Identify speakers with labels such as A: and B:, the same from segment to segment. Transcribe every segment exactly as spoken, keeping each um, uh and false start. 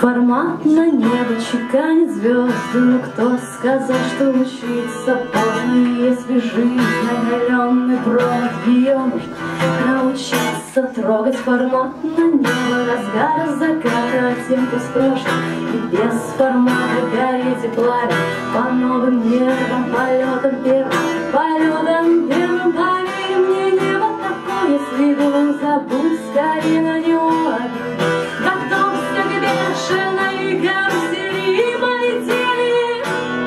A: Форматно небо чеканит звезды, но кто сказал, что учиться поздно? Если жизнь оголенный провод, ее можно научиться трогать. Форматно небо разгара заката, а тем, кто с прошлым и без формата гореть и плавить по новым небам, полетам первым, полетам первым. Поверь мне, небо такое, если его забудь, скорее на него обидеть. Готовься к бешеной карусели, и полетели.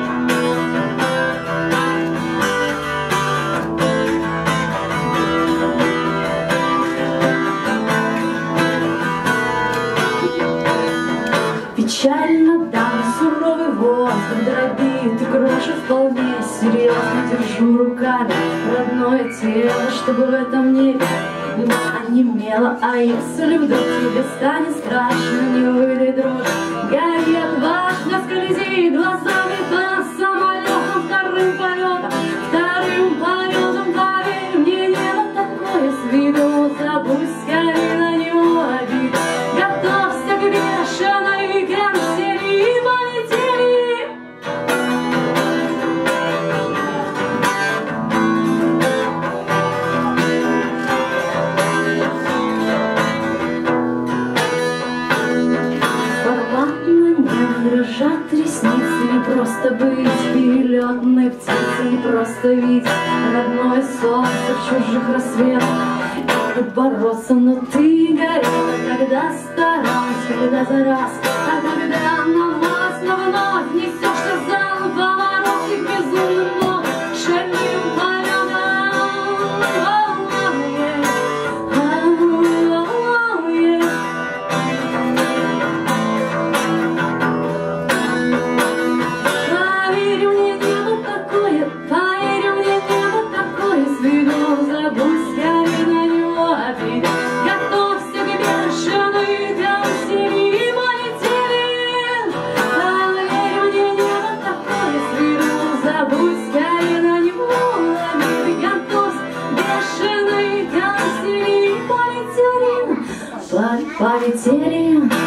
A: Печально, да, суровый воздух дробит и крошит вполне серьезно. Держу руками родное тело, чтобы в этом небе онемело. А если вдруг тебе станет страшно, не выдай дрожь, гори отважно, скользи глазами по самолетам, вторым полетам, вторым полетам. Поверь мне, небо такое, с виду забудь, скорее на него обид. Готовься к бешеной карусели, и полетели. Дрожат ресницы, не просто быть перелетной птицей, не просто видеть родное солнце в чужих рассветах и бороться. Но ты горела, когда старалась, когда за раз, а когда на вас на вновь несешься зал поворот и безумным, но шальным полетом. Полетели.